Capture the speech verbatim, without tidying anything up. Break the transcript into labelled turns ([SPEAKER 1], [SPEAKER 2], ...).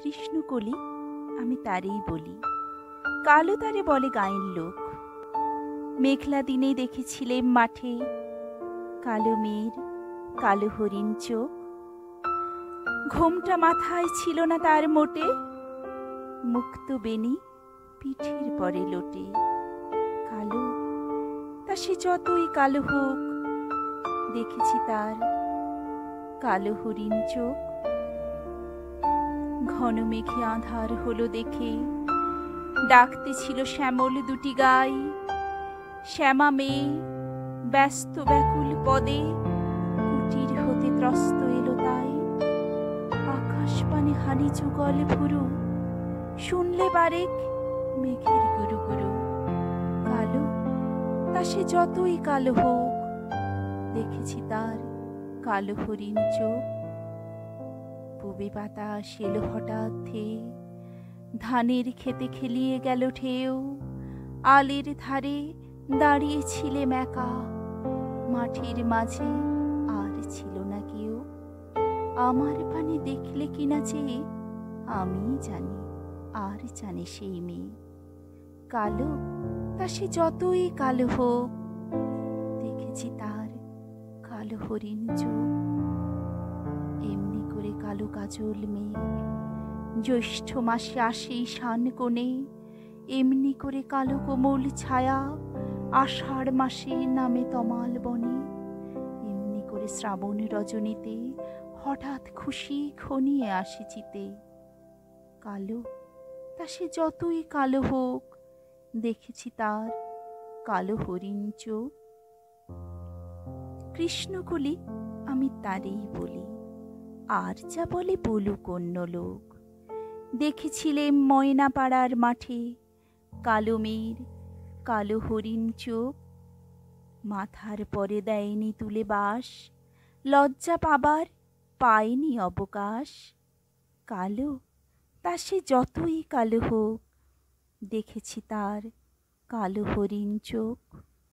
[SPEAKER 1] কৃষ্ণকলি আমি তারেই বলি, কালো তারে বলে গাঁয়ের লোক। মেঘলা দিনে দেখেছিলেম মাঠে কালো মেয়ের কালো হরিণ চোখ। ঘোমটা মাথায় ছিল না তার মোটে, মুক্ত বেনি পিঠের পরে লোটে। কালো তা সে যতই কালো হোক, দেখেছি তার কালো হরিণ চোখ। ঘন মেঘে আঁধার হলো দেখে, ডাকতে ছিল শ্যামল দুটি গাই। শ্যামা মেয়ে ব্যস্ত ব্যাকুল পদে, কুটির হতে ত্রস্ত এলো তাই। আকাশ পানে হানি যুগল ভুরু, শুনলে বারেক মেঘের গুরু গুরু। কালো তা সে যতই কালো হোক, দেখেছি তার কালো হরিণ চোখ। পুবে বাতাস এলো হঠাৎ ধেয়ে, ধানের খেতে খেলিয়ে গেল ঢেউ। আলের ধারে দাঁড়িয়েছিলেম একা, মাঠের মাঝে আর ছিল না কেউ। আমার পানে দেখলে কিনা চেয়ে, আমি জানি আর জানে সেই মেয়ে। কালো তা সে যতই কালো হোক, দেখেছি তার কালো হরিণ চোখ। এমনি করে কালো কাজল মেঘ জ্যৈষ্ঠ মাসে আসে ঈশান কোণে। এমনি করে কালো কোমল ছায়া আষাঢ় মাসে নামে তমাল বনে। এমনি করে শ্রাবণ রজনীতে হঠাৎ খুশি ঘনিয়ে আসে চিতে। কালো তা সে যতই কালো হোক, দেখেছি তার কালো হরিণ চোখ। কৃষ্ণকলি আমি তারেই বলি, আর যা বলে বলুক অন্য লোক। দেখেছিলেম ময়নাপাড়ার মাঠে কালো মেয়ের কালো হরিণ চোখ। মাথার পরে দেয়নি তুলে বাস, লজ্জা পাবার পায়নি অবকাশ। কালো তা সে যতই কালো হোক, দেখেছি তার কালো হরিণ চোখ।